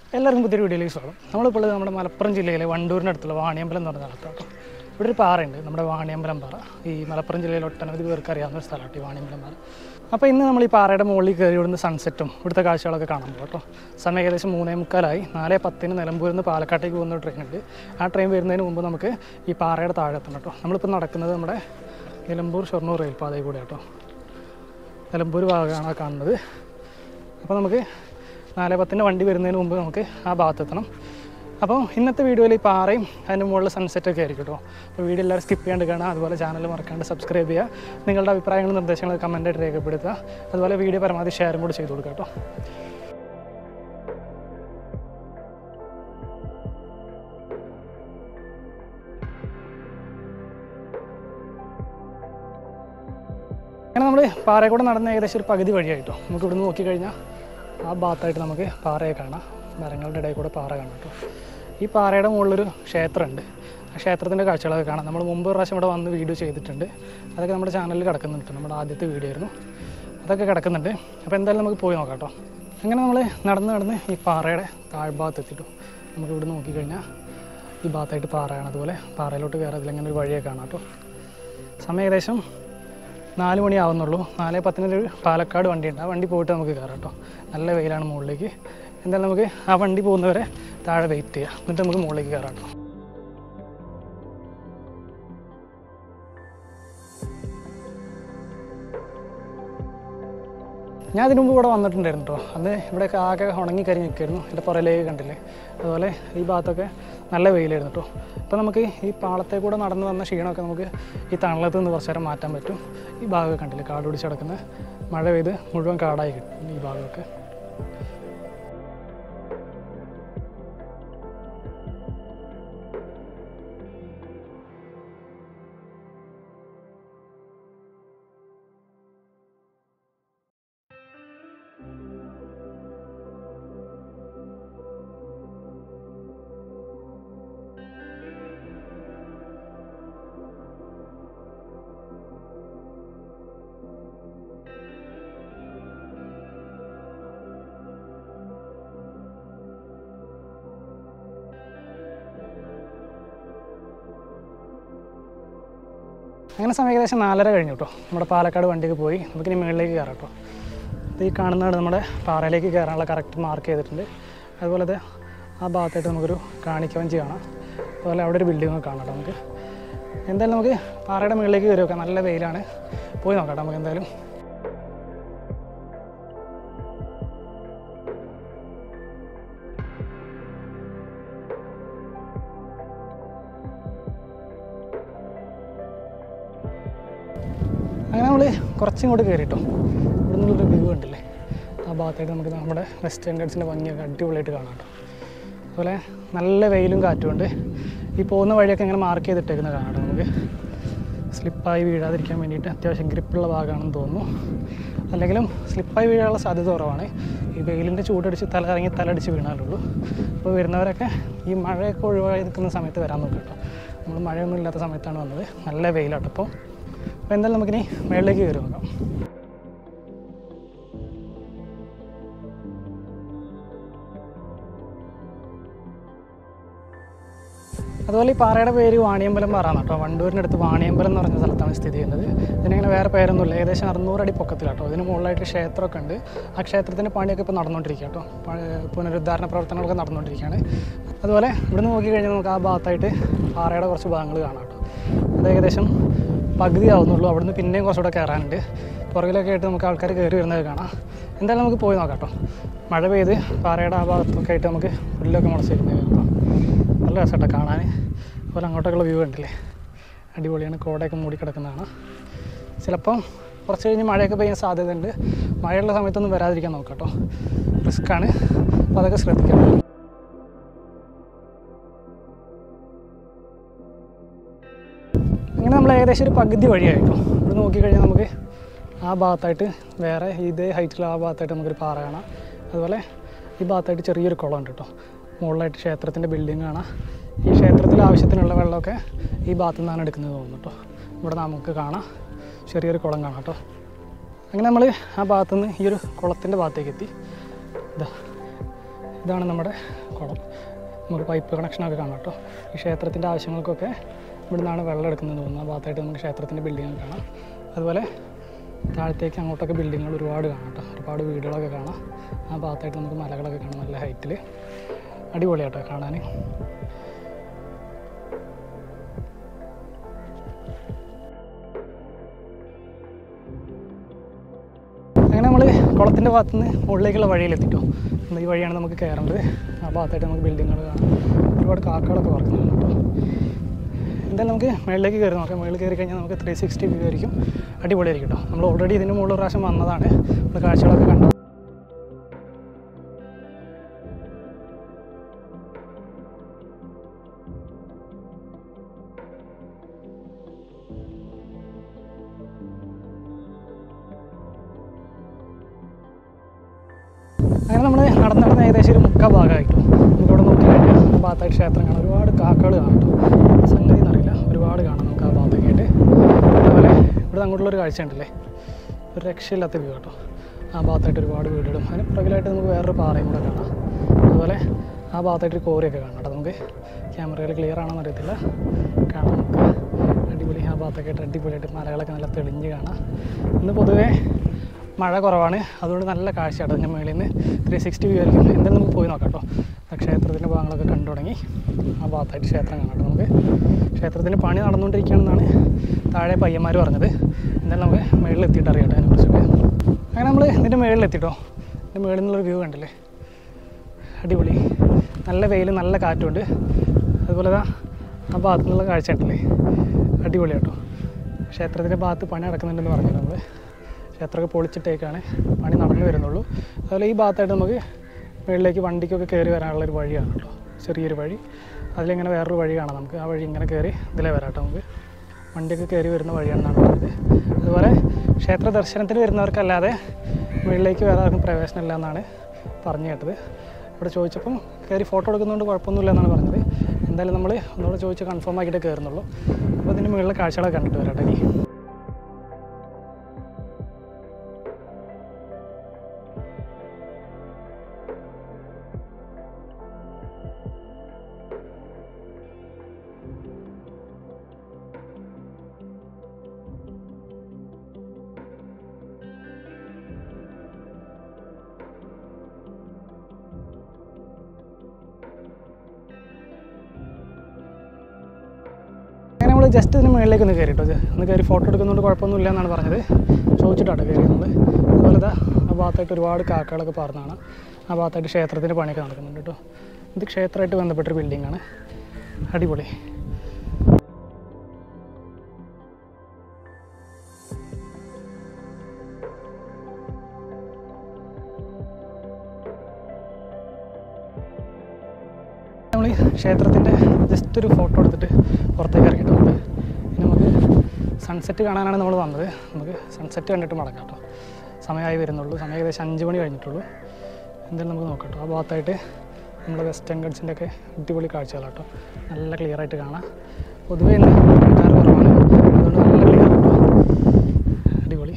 എല്ലാവർക്കും പുതിയൊരു വീഡിയോയിലേക്ക് സ്വാഗതം. നമ്മളിപ്പോൾ നമ്മുടെ മലപ്പുറം ജില്ലയിലെ വണ്ടൂരിനടുത്തുള്ള വാണിയമ്പലം എന്ന് പറഞ്ഞ സ്ഥലത്താണ്. ഇവിടെ ഒരു പാറയുണ്ട്, നമ്മുടെ വാണിയമ്പലം പാറ. ഈ മലപ്പുറം ജില്ലയിൽ ഒട്ടനവധി പേർക്ക് അറിയാവുന്ന ഒരു സ്ഥലമാണ് ഈ വാണിയമ്പലം പാറ. അപ്പോൾ ഇന്ന് നമ്മൾ ഈ പാറയുടെ മുകളിൽ കയറി ഇവിടുന്ന് സൺസെറ്റും ഇവിടുത്തെ കാഴ്ചകളൊക്കെ കാണാൻ പോകും കേട്ടോ. സമയം ഏകദേശം 3:45. 4:10 നിലമ്പൂരിൽ നിന്ന് പാലക്കാട്ടേക്ക് പോകുന്ന ട്രെയിൻ ഉണ്ട്. ആ ട്രെയിൻ വരുന്നതിന് മുമ്പ് നമുക്ക് ഈ പാറയുടെ താഴെ എത്തണം കേട്ടോ. നമ്മളിപ്പോൾ നടക്കുന്നത് നമ്മുടെ നിലമ്പൂർ ഷൊർണൂർ റെയിൽപാതയിൽ കൂടെ കേട്ടോ. നിലമ്പൂർ ഭാഗമാണ് കാണുന്നത്. അപ്പോൾ നമുക്ക് 4:10 വണ്ടി വരുന്നതിന് മുമ്പ് നമുക്ക് ആ ഭാഗത്തെത്തണം. അപ്പോൾ ഇന്നത്തെ വീഡിയോയിൽ ഈ പാറയും അതിൻ്റെ മുകളിൽ സൺസെറ്റൊക്കെ ആയിരിക്കും കേട്ടോ. അപ്പോൾ വീഡിയോ എല്ലാവരും സ്കിപ്പ് ചെയ്യാണ്ട് കാണാം. അതുപോലെ ചാനൽ മറക്കാണ്ട് സബ്സ്ക്രൈബ് ചെയ്യുക. നിങ്ങളുടെ അഭിപ്രായങ്ങളും നിർദ്ദേശങ്ങളും കമൻറ്റായിട്ട് രേഖപ്പെടുത്തുക. അതുപോലെ വീഡിയോ പരമാവധി ഷെയറും കൂടി ചെയ്ത് കൊടുക്കുക കേട്ടോ. അങ്ങനെ നമ്മൾ പാറയിൽ കൂടെ നടന്ന ഏകദേശം ഒരു പകുതി വഴിയായിട്ടോ. നമുക്ക് ഇവിടുന്ന് നോക്കിക്കഴിഞ്ഞാൽ ആ ഭാഗത്തായിട്ട് നമുക്ക് പാറയെ കാണാം. മരങ്ങളുടെ ഇടയിൽ കൂടെ പാറ കാണാം കേട്ടോ. ഈ പാറയുടെ മുകളിലൊരു ക്ഷേത്രമുണ്ട്. ആ ക്ഷേത്രത്തിൻ്റെ കാഴ്ചകളൊക്കെ കാണാം. നമ്മൾ മുമ്പ് ഒരു പ്രാവശ്യം ഇവിടെ വന്ന് വീഡിയോ ചെയ്തിട്ടുണ്ട്. അതൊക്കെ നമ്മുടെ ചാനലിൽ കിടക്കുന്നുണ്ട്. നമ്മുടെ ആദ്യത്തെ വീഡിയോ ആയിരുന്നു, അതൊക്കെ കിടക്കുന്നുണ്ട്. അപ്പോൾ എന്തായാലും നമുക്ക് പോയി നോക്കാം കേട്ടോ. അങ്ങനെ നമ്മൾ നടന്ന് ഈ പാറയുടെ താഴ്ഭാഗത്ത് എത്തിയിട്ടു. നമുക്ക് ഇവിടെ നോക്കിക്കഴിഞ്ഞാൽ ഈ ഭാഗത്തായിട്ട് പാറയാണ്. അതുപോലെ പാറയിലോട്ട് കയറതിൽ അങ്ങനെ ഒരു വഴിയൊക്കെ കാണാം കേട്ടോ. സമയം ഏകദേശം 4 മണിയാവുന്നുള്ളൂ. 4:10 പാലക്കാട് വണ്ടിയുണ്ട്. ആ വണ്ടി പോയിട്ട് നമുക്ക് കയറാം കേട്ടോ. നല്ല വെയിലാണ് മുകളിലേക്ക്. എന്തായാലും നമുക്ക് ആ വണ്ടി പോകുന്നവരെ താഴെ വെയിറ്റ് ചെയ്യാം, എന്നിട്ട് നമുക്ക് മുകളിലേക്ക് കയറാം കേട്ടോ. ഞാൻ അതിന് മുമ്പ് ഇവിടെ വന്നിട്ടുണ്ടായിരുന്നു കേട്ടോ. അന്ന് ഇവിടെയൊക്കെ ആകെ ഉണങ്ങിക്കരി നിൽക്കുമായിരുന്നു. എൻ്റെ പുറയിലേക്ക് കണ്ടില്ലേ. അതുപോലെ ഈ ഭാഗത്തൊക്കെ നല്ല വെയിലായിരുന്നു കേട്ടോ. അപ്പോൾ നമുക്ക് ഈ പാളത്തെ കൂടെ നടന്ന് വന്ന ക്ഷീണമൊക്കെ നമുക്ക് ഈ തണലത്ത് നിന്ന് കുറച്ച് നേരം മാറ്റാൻ പറ്റും. ഈ ഭാഗമൊക്കെ കണ്ടില്ലേ, കാട് പിടിച്ച് കിടക്കുന്ന, മഴ പെയ്ത് മുഴുവൻ കാടായി കിട്ടും ഈ ഭാഗമൊക്കെ. അങ്ങനെ സമയം ഏകദേശം 4:30 കഴിഞ്ഞു കേട്ടോ. നമ്മുടെ പാലക്കാട് വണ്ടിക്ക് പോയി. നമുക്കിനി മുകളിലേക്ക് കയറാം കേട്ടോ. ഇത് ഈ കാണുന്നതാണ് നമ്മുടെ പാറയിലേക്ക് കയറാനുള്ള കറക്റ്റ് മാർക്ക് ചെയ്തിട്ടുണ്ട്. അതുപോലെ ആ ഭാഗത്തായിട്ട് നമുക്കൊരു കാണിക്കവഞ്ചി കാണാം. അതുപോലെ അവിടെ ഒരു ബിൽഡിങ്ങൊക്കെ കാണാം കേട്ടോ. നമുക്ക് എന്തായാലും നമുക്ക് പാറയുടെ മുകളിലേക്ക് കയറി വെക്കാം. നല്ല വെയിലാണ്, പോയി നോക്കാം കേട്ടോ നമുക്ക് എന്തായാലും. അങ്ങനെ നമ്മൾ കുറച്ചും കൂടി കയറിയിട്ടോ. ഇവിടെ നിന്നുള്ളൊരു വ്യൂ ഉണ്ടല്ലേ, ആ ഭാഗത്തായിട്ട് നമുക്ക് നമ്മുടെ വെസ്റ്റേൺ ഗഡ്സിൻ്റെ ഭംഗിയൊക്കെ അടിപൊളിയായിട്ട് കാണാം കേട്ടോ. അതുപോലെ നല്ല വെയിലും കാറ്റുമുണ്ട്. ഈ പോകുന്ന വഴിയൊക്കെ ഇങ്ങനെ മാർക്ക് ചെയ്തിട്ടേക്കുന്നത് കാണാം കേട്ടോ. നമുക്ക് സ്ലിപ്പായി വീഴാതിരിക്കാൻ വേണ്ടിയിട്ട് അത്യാവശ്യം ഗ്രിപ്പുള്ള ഭാഗമാണെന്ന് തോന്നുന്നു. അല്ലെങ്കിലും സ്ലിപ്പായി വീഴാനുള്ള സാധ്യത കുറവാണ്. ഈ വെയിലിൻ്റെ ചൂടടിച്ച് തലടിച്ച് വീണാലുള്ളൂ. അപ്പോൾ വരുന്നവരൊക്കെ ഈ മഴയൊക്കെ ഒഴിവായി നിൽക്കുന്ന സമയത്ത് വരാൻ നോക്കാം കേട്ടോ. നമ്മൾ മഴയൊന്നും ഇല്ലാത്ത സമയത്താണ് വന്നത്. നല്ല വെയിലാട്ടോ. അപ്പോൾ എന്തായാലും നമുക്കിനി മേളിലേക്ക് കയറി നോക്കാം. അതുപോലെ ഈ പാറയുടെ പേര് വാണിയമ്പലം പാറ കേട്ടോ. വണ്ടൂരിനടുത്ത് വാണിയമ്പലം എന്ന് പറഞ്ഞ സ്ഥലത്താണ് സ്ഥിതി ചെയ്യുന്നത്. ഇതിനിങ്ങനെ വേറെ പേരൊന്നുമില്ല. ഏകദേശം 600 അടി പൊക്കത്തിലാട്ടോ. ഇതിന് മുകളിലായിട്ട് ക്ഷേത്രമൊക്കെ ഉണ്ട്. ആ ക്ഷേത്രത്തിൻ്റെ പണിയൊക്കെ ഇപ്പോൾ നടന്നുകൊണ്ടിരിക്കുക കേട്ടോ. പുനരുദ്ധാരണ പ്രവർത്തനങ്ങളൊക്കെ നടന്നുകൊണ്ടിരിക്കുകയാണ്. അതുപോലെ ഇവിടുന്ന് നോക്കിക്കഴിഞ്ഞാൽ നമുക്ക് ആ ഭാഗത്തായിട്ട് പാറയുടെ കുറച്ച് ഭാഗങ്ങൾ കാണാം കേട്ടോ. അത് ഏകദേശം പകുതി ആവുന്നുള്ളൂ. അവിടുന്ന് പിന്നെയും കുറച്ചുകൂടെ കയറാനുണ്ട്. പുറകിലൊക്കെ ആയിട്ട് നമുക്ക് ആൾക്കാർ കയറി വരുന്നത് കാണാം. എന്തായാലും നമുക്ക് പോയി നോക്കാം കേട്ടോ. മഴ പെയ്ത് പാറയുടെ ആ ഭാഗത്തൊക്കെ ആയിട്ട് നമുക്ക് പുല്ലൊക്കെ മുളച്ചിരുന്നത് കേട്ടോ. നല്ല രസമായിട്ടോ കാണാൻ. അതുപോലെ അങ്ങോട്ടൊക്കെയുള്ള വ്യൂ ഉണ്ടല്ലേ, അടിപൊളിയാണ്. കോടയൊക്കെ മൂടിക്കിടക്കുന്നതാണ്. ചിലപ്പം കുറച്ച് കഴിഞ്ഞ് മഴയൊക്കെ പെയ്യാൻ സാധ്യതയുണ്ട്. മഴയുള്ള സമയത്തൊന്നും വരാതിരിക്കാൻ നോക്കാം കേട്ടോ. റിസ്ക്കാണ്, അപ്പോൾ അതൊക്കെ ശ്രദ്ധിക്കണം. അങ്ങനെ നമ്മൾ ഏകദേശം ഒരു പകുതി വഴിയായിട്ടോ. ഇവിടെ നോക്കിക്കഴിഞ്ഞാൽ നമുക്ക് ആ ഭാഗത്തായിട്ട് വേറെ ഇതേ ഹൈറ്റിൽ ആ ഭാഗത്തായിട്ട് നമുക്കൊരു പാറ കാണാം. അതുപോലെ ഈ ഭാഗത്തായിട്ട് ചെറിയൊരു കുളം ഉണ്ട് കേട്ടോ. മുകളിലായിട്ട് ക്ഷേത്രത്തിൻ്റെ ബിൽഡിംഗ് കാണാം. ഈ ക്ഷേത്രത്തിൽ ആവശ്യത്തിനുള്ള വെള്ളമൊക്കെ ഈ ഭാഗത്തു നിന്നാണ് എടുക്കുന്നത് തോന്നുന്നു കേട്ടോ. ഇവിടെ നമുക്ക് കാണാം ചെറിയൊരു കുളം കാണാം കേട്ടോ. അങ്ങനെ നമ്മൾ ആ ഭാഗത്തുനിന്ന് ഈ ഒരു കുളത്തിൻ്റെ ഭാഗത്തേക്ക് എത്തി. ഇതാ ഇതാണ് നമ്മുടെ കുളം. നമുക്ക് പൈപ്പ് കണക്ഷനൊക്കെ കാണാം കേട്ടോ. ഈ ക്ഷേത്രത്തിൻ്റെ ആവശ്യങ്ങൾക്കൊക്കെ ഇവിടെ നിന്നാണ് വെള്ളം എടുക്കുന്നത് തോന്നുന്നു. ആ ഭാഗത്തായിട്ട് നമുക്ക് ക്ഷേത്രത്തിൻ്റെ ബിൽഡിങ്ങുകൾ കാണാം. അതുപോലെ താഴത്തേക്ക് അങ്ങോട്ടൊക്കെ ബിൽഡിങ്ങുകൾ ഒരുപാട് കാണാം കേട്ടോ. ഒരുപാട് വീടുകളൊക്കെ കാണാം. ആ ഭാഗത്തായിട്ട് നമുക്ക് മലകളൊക്കെ കാണാം നല്ല ഹൈറ്റിൽ. അടിപൊളിയാട്ടോ കാണാൻ. അങ്ങനെ നമ്മൾ കുളത്തിൻ്റെ ഭാഗത്തു നിന്ന് മുകളിലേക്കുള്ള വഴിയിലെത്തിട്ടോ. ഈ വഴിയാണ് നമുക്ക് കയറേണ്ടത്. ആ ഭാഗത്തായിട്ട് നമുക്ക് ബിൽഡിങ്ങുകൾ കാണാം. ഒരുപാട് കാക്കകളൊക്കെ പറക്കുന്നുണ്ട് കേട്ടോ. എന്തായാലും നമുക്ക് മുകളിലേക്ക് കയറി നോക്കാം. മുകളിൽ കയറി കഴിഞ്ഞാൽ നമുക്ക് 360 വ്യൂ ആയിരിക്കും. അടിപൊളിയായിരിക്കും കേട്ടോ. നമ്മൾ ഓൾറെഡി ഇതിന് മുകളിൽ ഒരു പ്രാവശ്യം വന്നതാണ്. നമ്മൾ കാഴ്ചകളൊക്കെ കണ്ടു. അങ്ങനെ നമ്മൾ നടന്നിടന്ന് ഏകദേശം ഒരു മുക്കാൽ ഭാഗമായിട്ടു. നമുക്കിവിടെ നോക്കി കഴിഞ്ഞാൽ ഭാഗത്തായിട്ട് ക്ഷേത്രം കാണാം. ഒരുപാട് കാക്കകൾ കാണാം കേട്ടോ. സംഗതി എന്നറിയില്ല, ഒരുപാട് കാണാം നമുക്ക് ആ ഭാഗത്തേക്കായിട്ട്. അതുപോലെ ഇവിടെ അങ്ങോട്ടുള്ളൊരു കാഴ്ച ഉണ്ടല്ലേ, ഒരു രക്ഷയില്ലാത്ത വ്യൂ കേട്ടോ. ആ ഭാഗത്തായിട്ട് ഒരുപാട് വീടുകളും അതിന് പുറകിലായിട്ട് നമുക്ക് വേറൊരു പാറയും കൂടെ കാണാം. അതുപോലെ ആ ഭാഗത്തായിട്ടൊരു കോറിയൊക്കെ കാണാം കേട്ടോ. നമുക്ക് ക്യാമറയിൽ ക്ലിയർ ആണെന്ന് അറിയത്തില്ല, കാണാം നമുക്ക്. അടിപൊളി. ആ ഭാഗത്തൊക്കെയായിട്ട് അടിപൊളിയായിട്ട് മലകളൊക്കെ നല്ല തെളിഞ്ഞ് കാണാം. ഇന്ന് പൊതുവേ മഴ കുറവാണ്, അതുകൊണ്ട് നല്ല കാഴ്ചയാണ്. അതിൻ്റെ മുകളിൽ നിന്ന് 360 വ്യൂ ആയിരിക്കും. എന്തായാലും നമുക്ക് പോയി നോക്കാം കേട്ടോ. ക്ഷേത്രത്തിൻ്റെ ഭാഗങ്ങളൊക്കെ കണ്ടു തുടങ്ങി. ആ ഭാഗത്തായിട്ട് ക്ഷേത്രം കാണാം കേട്ടോ. നമുക്ക് ക്ഷേത്രത്തിന് പണി നടന്നുകൊണ്ടിരിക്കുകയാണെന്നാണ് താഴെ പയ്യന്മാർ പറഞ്ഞത്. എന്തായാലും നമുക്ക് മുകളിൽ എത്തിയിട്ട് അറിയാം കേട്ടോ അതിനെക്കുറിച്ചൊക്കെ. അങ്ങനെ നമ്മൾ ഇതിൻ്റെ മുകളിലെത്തിട്ടോ. ഇതിൻ്റെ മുകളിൽ നിന്നുള്ളൊരു വ്യൂ കണ്ടില്ലേ, അടിപൊളി. നല്ല വെയിൽ, നല്ല കാറ്റുണ്ട്. അതുപോലെ ആ ഭാഗത്തു നിന്നുള്ള കാഴ്ച ഉണ്ടല്ലേ, അടിപൊളി കേട്ടോ. ക്ഷേത്രത്തിൻ്റെ ഭാഗത്ത് പണി നടക്കുന്നുണ്ടെന്ന് പറഞ്ഞു. നമ്മൾ ക്ഷേത്രമൊക്കെ പൊളിച്ചിട്ടേക്കാണ്, പണി നടന്നു വരുന്നുള്ളൂ. അതുപോലെ ഈ ഭാഗത്തായിട്ട് നമുക്ക് മുകളിലേക്ക് വണ്ടിക്കൊക്കെ കയറി വരാനുള്ളൊരു വഴിയാണ് കേട്ടോ. ചെറിയൊരു വഴി. അതിലിങ്ങനെ വേറൊരു വഴി കാണാം നമുക്ക്. ആ വഴി ഇങ്ങനെ കയറി ഇതിലേ വരാം കേട്ടോ. നമുക്ക് വണ്ടിയൊക്കെ കയറി വരുന്ന വഴിയാണെന്നാണ് പറഞ്ഞത്. അതുപോലെ ക്ഷേത്ര ദർശനത്തിന് വരുന്നവർക്കല്ലാതെ മുകളിലേക്ക് വേറെ ആർക്കും പ്രവേശനമില്ല എന്നാണ് പറഞ്ഞു കേട്ടത്. ഇവിടെ ചോദിച്ചപ്പം കയറി ഫോട്ടോ എടുക്കുന്നതുകൊണ്ട് കുഴപ്പമൊന്നുമില്ല എന്നാണ് പറഞ്ഞത്. എന്തായാലും നമ്മൾ ഒന്നുകൂടെ ചോദിച്ച് കൺഫേം ആക്കിയിട്ടേ കയറുന്നുള്ളൂ. അപ്പോൾ ഇതിന് മുകളിലെ കാഴ്ചകളൊക്കെ കണ്ടിട്ട് വരാം കേട്ടോ. ഇനി നമ്മൾ ജസ്റ്റ് ഇതിന് മുകളിലേക്ക് ഒന്ന് കയറി കേട്ടോ. ഒന്ന് കയറി ഫോട്ടോ എടുക്കുന്നതുകൊണ്ട് കുഴപ്പമൊന്നുമില്ല എന്നാണ് പറഞ്ഞത്. ചോദിച്ചിട്ടാട്ടോ കയറി നമ്മൾ. അതുപോലെ ഇതാ ആ ഭാഗത്തായിട്ട് ഒരുപാട് കാക്കകളൊക്കെ പറന്നാണ്. ആ ഭാഗത്തായിട്ട് ക്ഷേത്രത്തിൻ്റെ പണിയൊക്കെ നടക്കുന്നുണ്ട് കേട്ടോ. ഇത് ക്ഷേത്രമായിട്ട് ബന്ധപ്പെട്ടൊരു ബിൽഡിങ്ങാണ്. അടിപൊളി. നമ്മൾ ഈ ക്ഷേത്രത്തിൻ്റെ ജസ്റ്റ് ഒരു ഫോട്ടോ എടുത്തിട്ട് പുറത്തേക്ക് ഇറങ്ങിയിട്ടുണ്ട്. ഇനി നമുക്ക് സൺസെറ്റ് കാണാനാണ് നമ്മൾ വന്നത്. നമുക്ക് സൺസെറ്റ് കണ്ടിട്ട് മടങ്ങാം കേട്ടോ. സമയമായി വരുന്നുള്ളൂ. സമയം ഏകദേശം 5 മണി കഴിഞ്ഞിട്ടുള്ളൂ. എന്തായാലും നമുക്ക് നോക്കാം കേട്ടോ. ആ ഭാഗത്തായിട്ട് നമ്മുടെ വെസ്റ്റേൺ ഗഡ്സിൻ്റെ ഒക്കെ അടിപൊളി കാഴ്ചകളാണ് കേട്ടോ. നല്ല ക്ലിയർ ആയിട്ട് കാണാം. പൊതുവേ ഇന്ന് ആൾക്കാർ കുറവാണ്, അതുകൊണ്ട് നല്ല ക്ലിയർ കേട്ടോ. അടിപൊളി.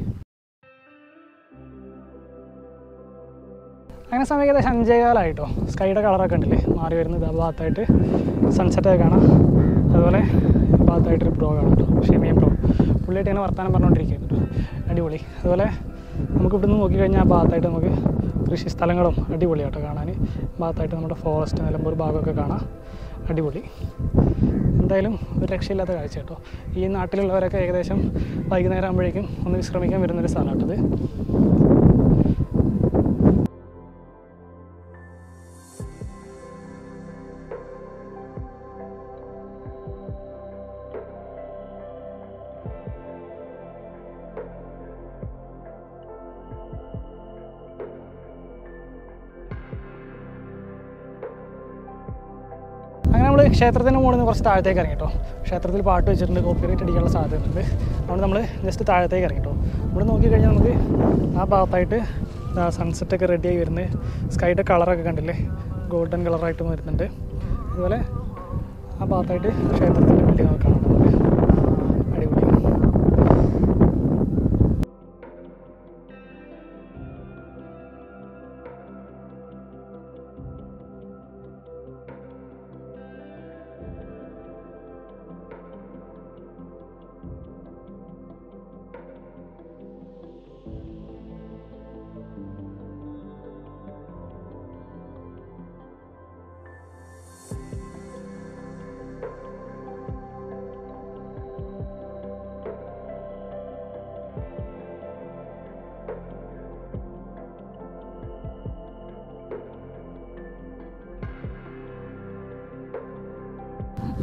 അങ്ങനെ സമയം ഏകദേശം 5:15 സ്കൈയുടെ കളറൊക്കെ ഉണ്ടല്ലേ മാറി വരുന്നത്. ആ ഭാഗത്തായിട്ട് സൺസെറ്റൊക്കെ കാണാം. അതുപോലെ ഭാഗത്തായിട്ടൊരു ബ്രോ കാണാം കേട്ടോ. ഷെമിയൻ ബ്രോ പുള്ളിയായിട്ട് ഇങ്ങനെ വർത്താനം പറഞ്ഞുകൊണ്ടിരിക്കുന്നു കേട്ടോ. അടിപൊളി. അതുപോലെ നമുക്ക് ഇവിടുന്ന് നോക്കിക്കഴിഞ്ഞാൽ ആ ഭാഗത്തായിട്ട് നമുക്ക് കൃഷി സ്ഥലങ്ങളും അടിപൊളിയാട്ടോ കാണാൻ. ഭാഗത്തായിട്ട് നമ്മുടെ ഫോറസ്റ്റ് നിലമ്പൂർ ഭാഗമൊക്കെ കാണാം. അടിപൊളി. എന്തായാലും ഒരു രക്ഷയില്ലാത്ത കാഴ്ച കേട്ടോ. ഈ നാട്ടിലുള്ളവരൊക്കെ ഏകദേശം വൈകുന്നേരം ആകുമ്പോഴേക്കും ഒന്ന് വിശ്രമിക്കാൻ വരുന്നൊരു സ്ഥലമാട്ടത്. അങ്ങനെ നമ്മൾ ക്ഷേത്രത്തിൻ്റെ മുകളിൽ നിന്ന് കുറച്ച് താഴത്തേക്ക് ഇറങ്ങി കേട്ടോ. ക്ഷേത്രത്തിൽ പാട്ട് വെച്ചിട്ടുണ്ട്, കോപ്പിറൈറ്റ് അടിക്കാനുള്ള സാധ്യതയുണ്ട്. അതുകൊണ്ട് നമ്മൾ ജസ്റ്റ് താഴത്തേക്ക് ഇറങ്ങി കേട്ടോ. ഇവിടെ നോക്കിക്കഴിഞ്ഞാൽ നമുക്ക് ആ ഭാഗത്തായിട്ട് സൺസെറ്റൊക്കെ റെഡിയായി വരുന്നത്. സ്കൈയുടെ കളറൊക്കെ കണ്ടില്ലേ, ഗോൾഡൻ കളറായിട്ടും വരുന്നുണ്ട്. അതുപോലെ ആ ഭാഗത്തായിട്ട് ക്ഷേത്രത്തിൻ്റെ ബിൽഡിങ്ങൊക്കെ കാണാം നമുക്ക്. അടിപൊളി.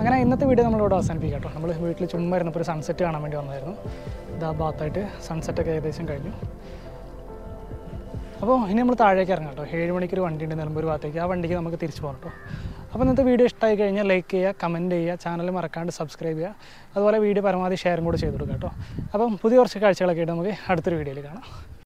അങ്ങനെ ഇന്നത്തെ വീഡിയോ നമ്മളിവിടെ അവസാനിപ്പിക്കാം കേട്ടോ. നമ്മൾ വീട്ടിൽ ചുമ്മാ ഇരുന്നപ്പോൾ ഒരു സൺസെറ്റ് കാണാൻ വേണ്ടി വന്നായിരുന്നു. ഇതാ ഭാഗത്തായിട്ട് സൺസെറ്റൊക്കെ ഏകദേശം കഴിഞ്ഞു. അപ്പോൾ ഇനി നമ്മൾ താഴേക്ക് ഇറങ്ങാം കേട്ടോ. 7 മണിക്കൊരു വണ്ടി ഉണ്ട് നിലമ്പൂർ ഭാഗത്തേക്ക്. ആ വണ്ടിക്ക് നമുക്ക് തിരിച്ചു പോകാം കേട്ടോ. അപ്പോൾ ഇന്നത്തെ വീഡിയോ ഇഷ്ടമായി കഴിഞ്ഞാൽ ലൈക്ക് ചെയ്യുക, കമൻറ്റ് ചെയ്യുക, ചാനൽ മറക്കാണ്ട് സബ്സ്ക്രൈബ് ചെയ്യുക. അതുപോലെ വീഡിയോ പരമാവധി ഷെയറും കൂടെ ചെയ്ത് കൊടുക്കുക കേട്ടോ. അപ്പം പുതിയ കുറച്ച് കാഴ്ചകളൊക്കെ ആയിട്ട് നമുക്ക് അടുത്തൊരു വീഡിയോയിൽ കാണാം.